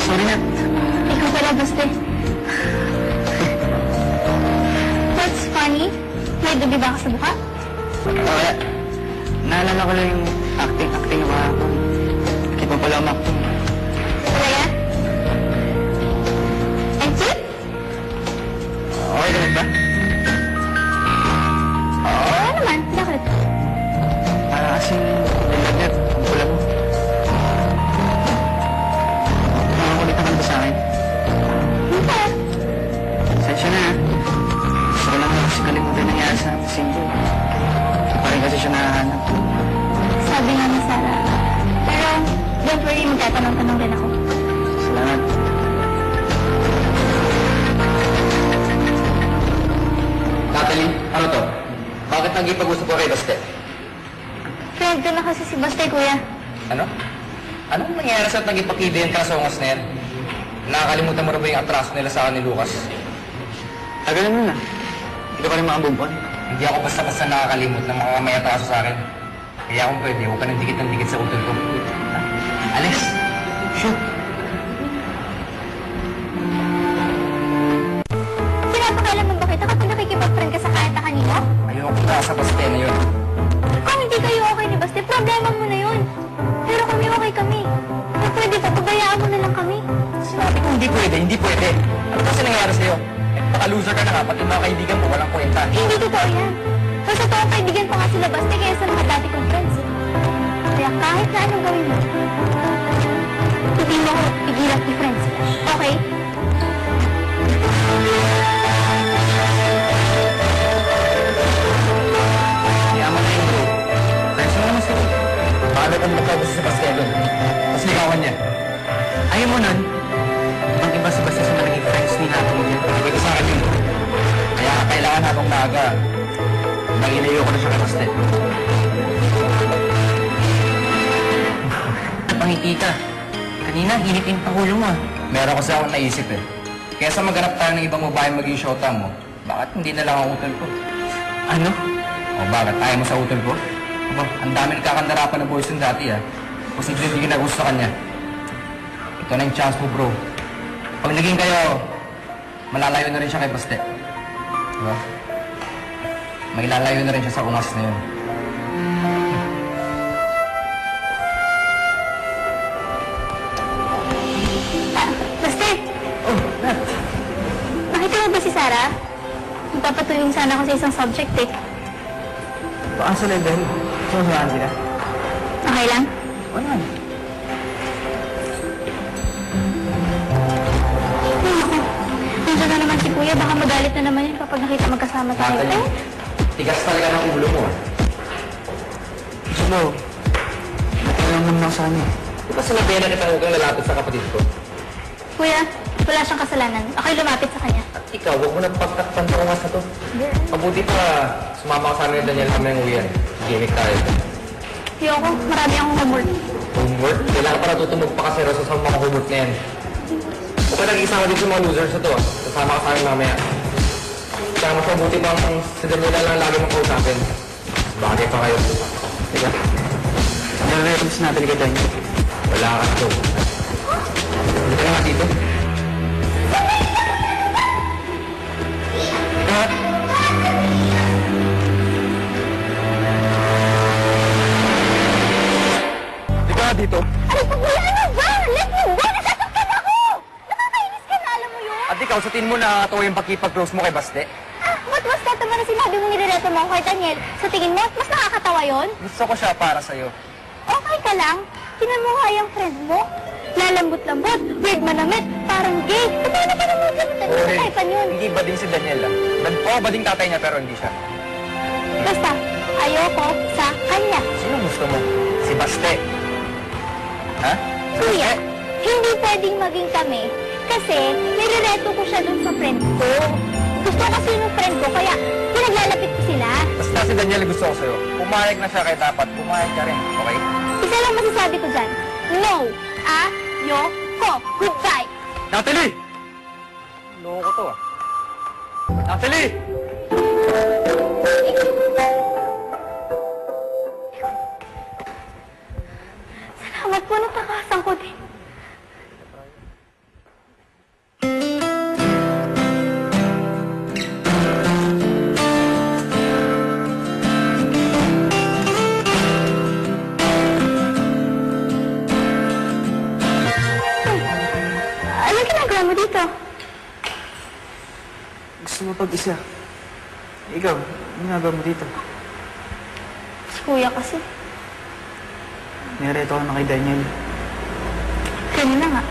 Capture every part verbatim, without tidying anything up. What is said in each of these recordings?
Sorry na. Ikaw pala, Baste. What's funny? May dubi ba ka sa buka? Wala. Naalala ko lang yung acting-acting na kahapon. Hindi pa pala umakting. Talaga? And cute? Okay naman ba? Oo naman. Bakit? Para kasing nilagnat. Ang pula mo. Nakakulit na ka ba sa akin? Hindi pa. Sensya na ha. Gusto ko lang na kasi kalimutan nangyari sa Cindy. Hindi pa rin kasi siya nahahanap. Sabi nga ni Sarah. Pero, don't worry, magtatanong-tanong din ako. Salamat. Natalie, ano to? Bakit naging-pag-usap ko kay Baste? Friend ko na kasi si Baste, kuya. Ano? Anong nangyayari sa'yo at naging pakida yung kasongos na yan? Nakakalimutan mo rin ba yung atraso nila sa akin ni Lucas? Tagalan mo na. Hindi ka pa rin makabubon. Hindi ako basta-basta nakakalimot ng mga may atraso sa akin. Kaya kung pwede, huwag ka ng dikit ng dikit sa utol ko. Alis! Shoot! Pinapakailan mo ba kita kapag nakikipag-friend ka sa kahit na kanino? Ayoko na sa Baste na yun. Kung hindi kayo okay ni Baste, problema mo na yun. Pero kami okay kami. Kung pwede pa, pabayaan mo na lang kami. Sinabi ko hindi pwede, hindi pwede. Ano kasi nangyayari sa'yo? Eh, baka-loser ka na nga, pati mga kaibigan mo, walang kwenta. Hindi totoo yan. Sa totoong kaibigan pa nga sila Baste kaya sa mga dati kong friends. Kaya kahit na anong gawin mo, hindi mo ako pigilan i-friends sila. Okay? Yaman na yun, bro. Friends mo naman sa'yo. Bakit ang magkagusto sa Baste doon? Tapos ligawan niya. Ayaw mo nun. Ibang iba si Basta sa naging friends ni Hatong niya. Sabi ko sa akin yun. Kaya kailangan habang maaga. Nag-ilayo ko na siya kay Baste. Pangiti ka. Kanina, init-init ang ulo mo ah. Meron kasi akong naisip eh. Kaya sa maghanap tayo ng ibang babae maging shota mo, bakit hindi na lang ang utol ko? Ano? O bakit? Ayaw mo sa utol ko? Aba, ang dami nagkakandarapan na boys yung dati ah. Posible hindi ka nagusto kanya. Ito na yung chance mo bro. Pag naging kayo, malalayo na rin siya kay Baste. Diba? Mailalayo na rin siya sa ungas na yun. Ah, Baste! Oh, Nat! Nakita mo ba si Sarah? Magpapatulong sana ako sa isang subject eh. Baka sa level. Sumasalaan kita. Okay lang? O yan. Ay, naku. Nandiyan na naman si Kuya. Baka magalit na naman yun kapag nakita magkasama tayo. Natalie, Eh, tigas talaga ng ulo mo. Gusto mo. Alam mo na sa kanya. Di ba sinabihan na kita huwag kang lalapit sa kapatid ko? Kuya, wala siyang kasalanan. Ako'y lumapit sa kanya. At ikaw, huwag mo na pagtakpan sa ungas na to. Mabuti pa, sumama ka sa amin ni Daniel kami ng uwian. Gimik tayo. Ayoko, marami akong homework. Homework? Kailangan para tutumog pa kasi Rosa sa mga homework na yan. Huwag ka nag-isama din sa mga losers na to. Kasama ka sa amin mamaya. Kaya mas mabuti pa ang si Daniel na lang lagi mong kausapin. Bagay pa kayo. Sige. Nare-reference natin kay Daniel. Wala ka to. Hindi ka nga dito. Lahat. Hindi ka nga dito. Ay, Kuya, ano ba? Let me go! Nasasaktan ako! Nakakainis ka na, alam mo yun? At ikaw, sa tingin mo na ito yung pagkipag-close mo kay Baste? Ah, ba't mas tatama na sinabi mong nirereto mo ako kay Daniel? Sa tingin mo, mas nakakatawa yun? Gusto ko siya para sa'yo. Okay ka lang? Tinan mo nga yung friend mo. Lalambot-lambot, weird manamit, parang gay. Paano pa naman ganun? Ano sa type yun? Hindi bading si Daniel ah. Bad po, bading tatay niya pero hindi siya. Basta, ayoko sa kanya. Sino gusto mo? Si Baste. Ha? Si Kuya, Baste? hindi pwedeng maging kami kasi nirereto ko siya dun sa friend ko. Gusto kasi yung friend ko, kaya pinaglalapit ko sila. Basta si Daniel gusto ko sa'yo. Pumayag na siya kaya dapat pumayag ka rin. Okay? Isa lang masasabi ko dyan. No. Ayoko. Goodbye. Natalie! Loko to ah. Natalie! Salamat po, natakasan ko din. ginagawa mo dito? Gusto mo pag-isa. Ikaw, ano ginagawa mo dito? Si kuya kasi. Nireto ako na kay Daniel. Kaya na nga.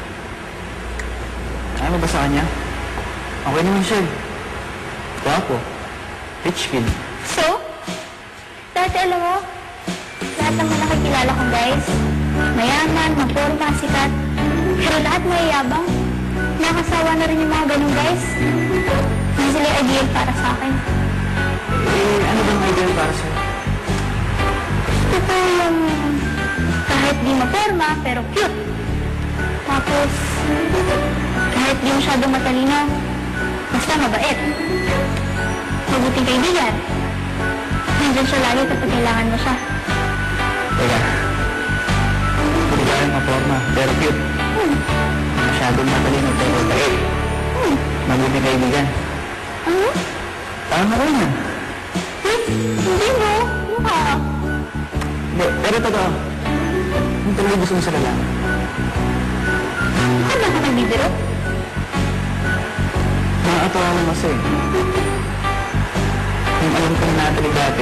Ano ba sa kanya? Okay naman siya. Guwapo. Rich kid. So? Dati alam mo, lahat ng mga nakikilala kong guys, mayaman, maporma, sikat, pero lahat mayayabang. Nakasawa na rin yung mga ganun guys. Hindi sila yung ideal para sa akin. Eh, ano bang ideal para sa'yo? Gusto ko yung kahit di maporma, pero cute. Tapos, kahit di masyadong matalino, basta mabait. Mabuting kaibigan. Nandiyan siya lagi kapag kailangan mo siya. Teka. Hindi ka rin maporma, pero cute. Hmm. Masyadong matalino, pero bait. Hmm. Mabuting kaibigan. Ano? Parang ako yun. Eh, hindi mo. Mukha. Hindi, pero totoo. Ano talaga gusto mo sa lalaki? Ano ka nagbibiro? Nakakatawa mo kasi. Yung alam ko na Natalie dati,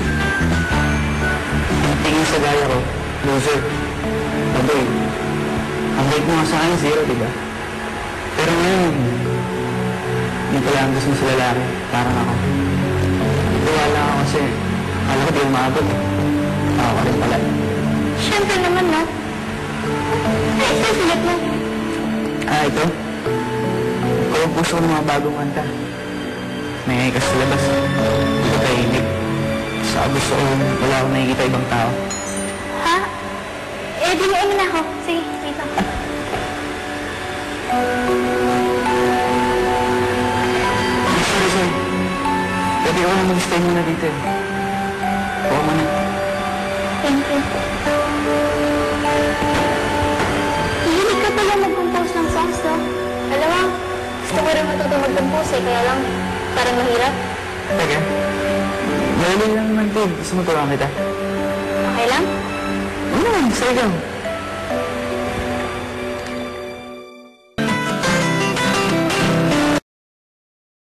ang tingin sa gaya ko, loser. Baboy. Ang rate mo nga sa akin, zero, diba? Pero ngayon, yun pala ang gusto mo sa lalaki, parang ako. Wala ako kasi, alam ko di umabot. Ako ka rin pala. Siyempre naman, no? Ay, isa sulat mo. Ah, ito? Ikaw ang puso ko ng mga bagong kanta. May ka sa labas. Hindi ko tahimik. Sa gusto ko, wala akong nakikita ibang tao. Ha? Eh, di mo na ako. Sige, dito. Sorry, sorry. Pwede ko na mag-stay muna dito eh. Oo mo na. Thank you. Hihilig ka pala mag-compose ng songs, no? Alam mo, gusto ko rin matuto mag-compose eh, kaya lang parang mahirap. Teka. Dahil lang naman din. Gusto mo turuan kita? Okay lang? Oo naman, sa ikaw.